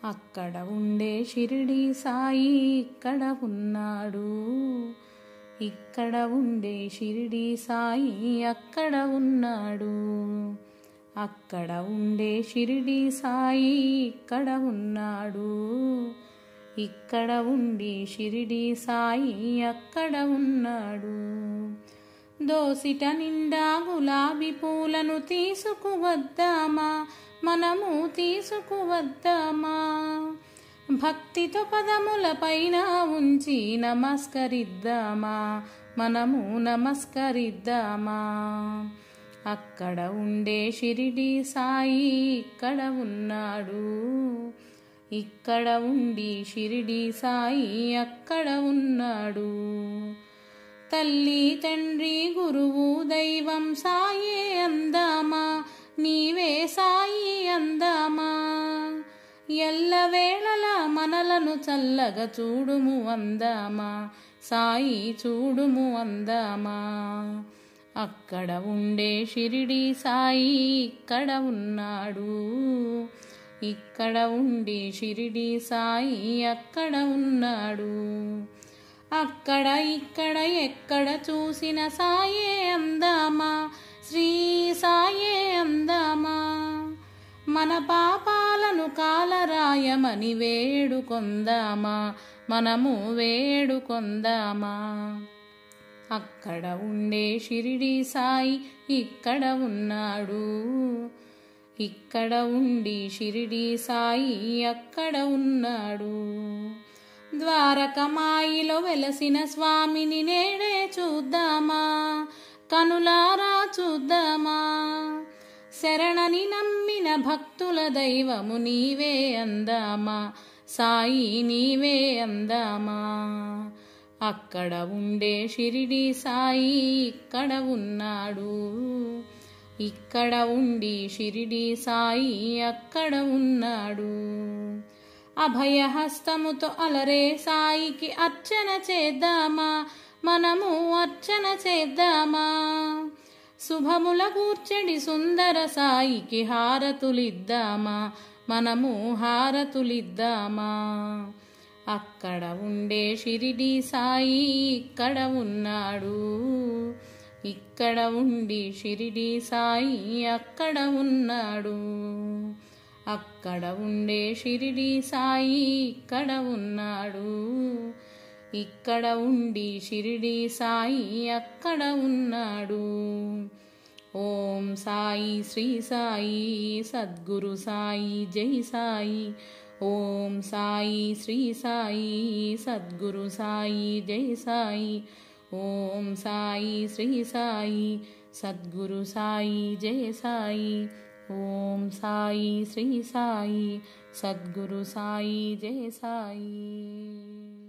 అక్కడ ఉండే షిరిడి సాయి ఇక్కడ ఉన్నాడు. ఇక్కడ ఉండే షిరిడి సాయి అక్కడ ఉన్నాడు. అక్కడ ఉండే షిరిడి సాయి ఇక్కడ ఉన్నాడు. ఇక్కడ ఉండి షిరిడి సాయి అక్కడ ఉన్నాడు. దోసిట నిండా గులాబీ పూలను తీసుకువద్దామా, మనము తీసుకువద్దామా. భక్తితో పదముల పైన ఉంచి నమస్కరిద్దామా, మనము నమస్కరిద్దామా. అక్కడ ఉండే షిరిడి సాయి ఇక్కడ ఉన్నాడు. ఇక్కడ ఉండి షిరిడి సాయి అక్కడ ఉన్నాడు. తల్లి తండ్రి గురువు దైవం సాయే అందామా, నీవే సాయి అందామా. ఎల్లవేళలా మనలను చల్లగా చూడుము అందామా, సాయి చూడుము అందామా. అక్కడ ఉండే షిరిడి సాయి ఇక్కడ ఉన్నాడు. ఇక్కడ ఉండి షిరిడి సాయి అక్కడ ఉన్నాడు. అక్కడ ఇక్కడ ఎక్కడ చూసిన సాయే అందామా, శ్రీ సాయే అందామా. మన పాపాలను కాలరాయమని వేడుకొందామా, మనము వేడుకొందామా. అక్కడ ఉండే షిరిడి సాయి ఇక్కడ ఉన్నాడు. ఇక్కడ ఉండి షిరిడి సాయి అక్కడ ఉన్నాడు. ద్వారకమాయిలో వెలసిన స్వామిని నేడే చూద్దామా, కనులారా చూద్దామా. శరణని నమ్మిన భక్తుల దైవము నీవే అందామా, సాయి నీవే అందామా. అక్కడ ఉండే షిరిడి సాయి ఇక్కడ ఉన్నాడు. ఇక్కడ ఉండి షిరిడి సాయి అక్కడ ఉన్నాడు. అభయహస్తముతో అలరే సాయికి అర్చన చేద్దామా, మనము అర్చన చేద్దామా. శుభముల కూర్చడి సుందర సాయికి హారతులిద్దామా, మనము హారతులిద్దామా. అక్కడ ఉండే షిరిడి సాయి ఇక్కడ ఉన్నాడు. ఇక్కడ ఉండి షిరిడి సాయి అక్కడ ఉన్నాడు. అక్కడ ఉండే షిరిడి సాయి ఇక్కడ ఉన్నాడు. ఇక్కడ ఉండి షిరిడి సాయి అక్కడ ఉన్నాడు. ఓం సాయి శ్రీ సాయి సద్గురు సాయి జై సాయి. ఓం సాయి శ్రీ సాయి సద్గురు సాయి జై సాయి. ఓం సాయి శ్రీ సాయి సద్గురు సాయి జయ సాయి. ఓం సాయి శ్రీ సాయి సద్గురు సాయి జయ సాయి.